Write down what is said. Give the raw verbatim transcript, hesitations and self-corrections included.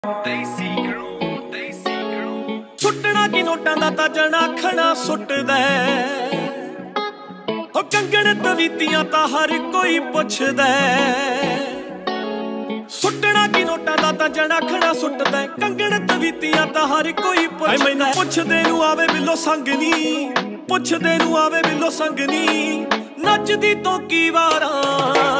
ਸੁੱਟਣਾ ਕੀ ਨੋਟਾਂ ਦਾ ਤਾਂ ਜਨਾਖਣਾ ਸੁੱਟਦਾ, ਹੋ ਕੰਗਣ ਤਵੀਤੀਆਂ ਤਾਂ ਹਰ ਕੋਈ ਪੁੱਛਦਾ। ਸੁੱਟਣਾ ਕੀ ਨੋਟਾਂ ਦਾ ਤਾਂ ਜਨਾਖਣਾ ਸੁੱਟਦਾ, ਕੰਗਣ ਤਵੀਤੀਆਂ ਤਾਂ ਹਰ ਕੋਈ ਪੁੱਛਦਾ। ਮੈਨੂੰ ਪੁੱਛਦੇ ਨੂੰ ਆਵੇ ਬਿੱਲੋ ਸੰਗ ਨੀ, ਪੁੱਛਦੇ ਨੂੰ ਆਵੇ ਬਿੱਲੋ ਸੰਗ ਨੀ, ਨੱਚਦੀ ਤੋਂ ਕੀ ਵਾਰਾਂ